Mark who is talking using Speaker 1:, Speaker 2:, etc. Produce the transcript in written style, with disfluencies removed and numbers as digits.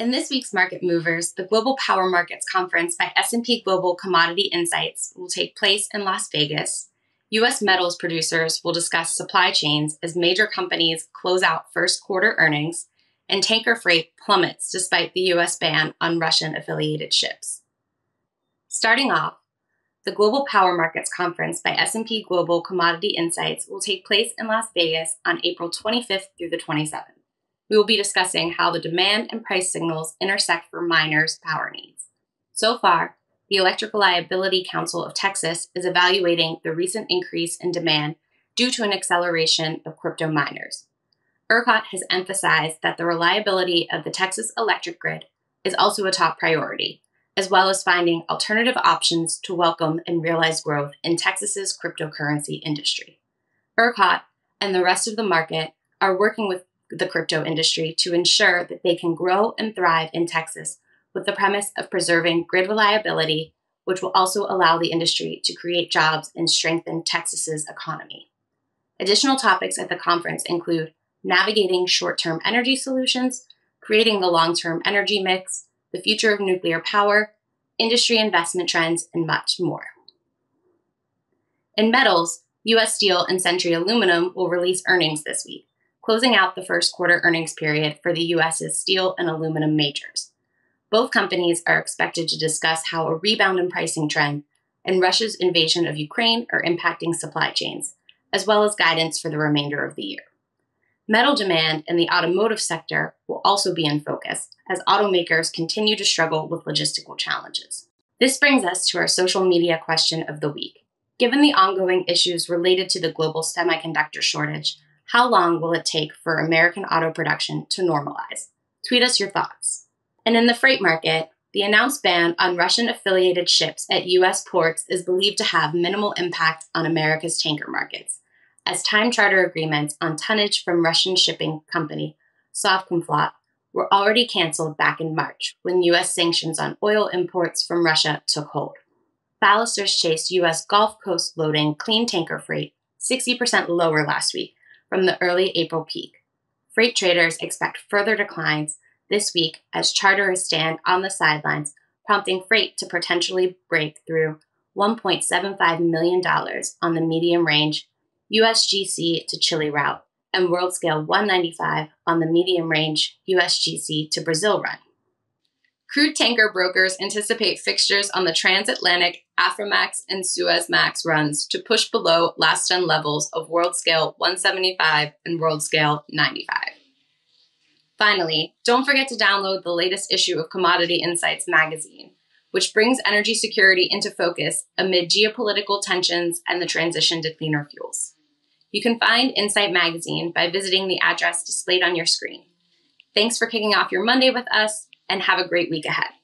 Speaker 1: In this week's Market Movers, the Global Power Markets Conference by S&P Global Commodity Insights will take place in Las Vegas. U.S. metals producers will discuss supply chains as major companies close out first quarter earnings, and tanker freight plummets despite the U.S. ban on Russian-affiliated ships. Starting off, the Global Power Markets Conference by S&P Global Commodity Insights will take place in Las Vegas on April 25th through the 27th. We will be discussing how the demand and price signals intersect for miners' power needs. So far, the Electric Reliability Council of Texas is evaluating the recent increase in demand due to an acceleration of crypto miners. ERCOT has emphasized that the reliability of the Texas electric grid is also a top priority, as well as finding alternative options to welcome and realize growth in Texas's cryptocurrency industry. ERCOT and the rest of the market are working with the crypto industry to ensure that they can grow and thrive in Texas with the premise of preserving grid reliability, which will also allow the industry to create jobs and strengthen Texas's economy. Additional topics at the conference include navigating short-term energy solutions, creating the long-term energy mix, the future of nuclear power, industry investment trends, and much more. In metals, U.S. Steel and Century Aluminum will release earnings this week, closing out the first quarter earnings period for the U.S.'s steel and aluminum majors. Both companies are expected to discuss how a rebound in pricing trend and Russia's invasion of Ukraine are impacting supply chains, as well as guidance for the remainder of the year. Metal demand in the automotive sector will also be in focus as automakers continue to struggle with logistical challenges. This brings us to our social media question of the week. Given the ongoing issues related to the global semiconductor shortage, how long will it take for American auto production to normalize? Tweet us your thoughts. And in the freight market, the announced ban on Russian-affiliated ships at U.S. ports is believed to have minimal impact on America's tanker markets, as time charter agreements on tonnage from Russian shipping company Sovcomflot were already canceled back in March when U.S. sanctions on oil imports from Russia took hold. Ballasters chased U.S. Gulf Coast loading clean tanker freight 60% lower last week from the early April peak. Freight traders expect further declines this week as charterers stand on the sidelines, prompting freight to potentially break through $1.75 million on the medium-range USGC to Chile route and world scale 195 on the medium-range USGC to Brazil run. Crude tanker brokers anticipate fixtures on the transatlantic Aframax and Suezmax runs to push below last done levels of world scale 175 and world scale 95. Finally, don't forget to download the latest issue of Commodity Insights magazine, which brings energy security into focus amid geopolitical tensions and the transition to cleaner fuels. You can find Insight Magazine by visiting the address displayed on your screen. Thanks for kicking off your Monday with us, and have a great week ahead.